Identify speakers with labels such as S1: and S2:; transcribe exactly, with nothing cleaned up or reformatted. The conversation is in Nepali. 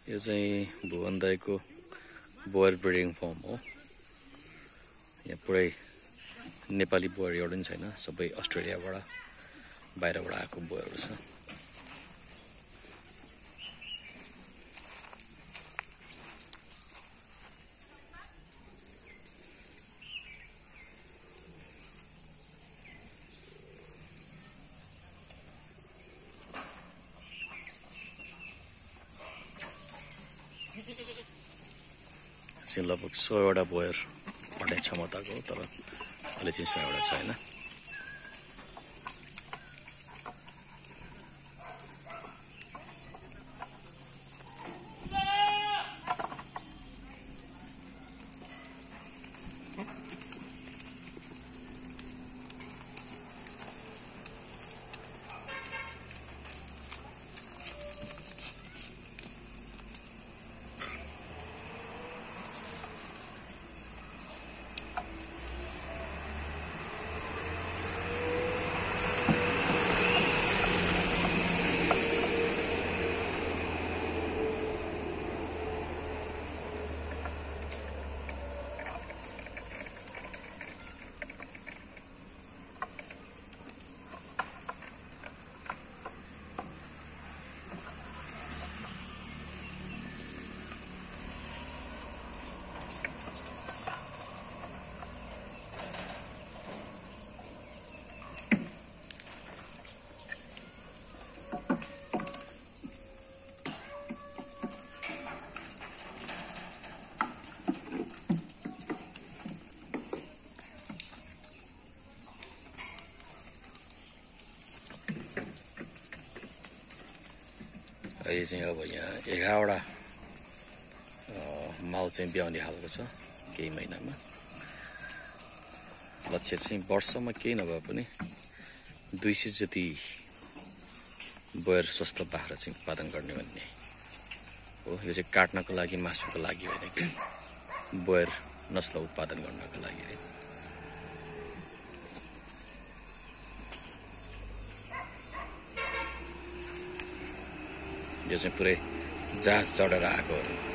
S1: यो चाहिँ भुवन दाइको बोयर ब्रिडिङ फर्म हो। यहाँ पुरै नेपाली बोयर एउटा पनि छैन, सबै अस्ट्रेलियाबाट बाहिरबाट आएको बोयरहरू छ। चाहिँ लगभग सयवटा बोयर अड्ने क्षमताको हो, तर अहिले चाहिँ सयवटा छैन। यो चाहिँ अब यहाँ एघारवटा माल चाहिँ ब्याउने खालको छ केही महिनामा। लक्ष्य चाहिँ वर्षमा केही नभए पनि दुई सय जति बोयर स्वस्थ बाख्रा चाहिँ उत्पादन गर्ने भन्ने हो। यो चाहिँ काट्नको लागि, मासुको लागि होइन कि बोयर नस्ल उत्पादन गर्नको लागि रे। यो चाहिँ पुरै जहाज चढेर आएकोहरू।